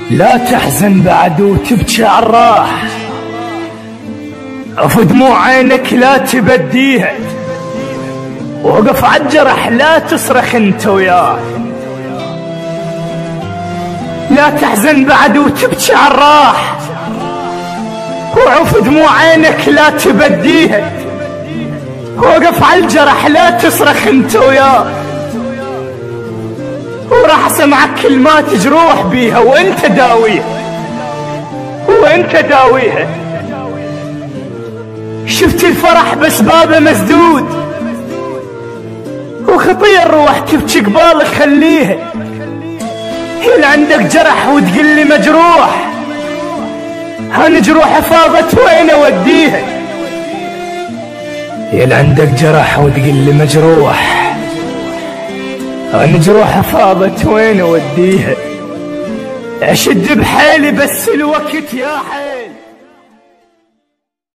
لا تحزن بعد وتبكي عالراح، عف دموع عينك لا تبديها، وقف عالجرح لا تصرخ انت وياه. لا تحزن بعد وتبكي عالراح، وعف دموع عينك لا تبديها، وقف عالجرح لا تصرخ انت وياه. وراح اسمعك كلمات جروح بيها وانت داويها، وانت داويها. شفت الفرح بس بابه مسدود، وخطير روح تبكي قبالك خليها. اللي عندك جرح وتقلي مجروح، هان جروح فاضت وين اوديها. اللي عندك جرح وتقلي مجروح، هان جروح فاضت وين اوديها. اشد بحيلي بس الوقت يا حيل.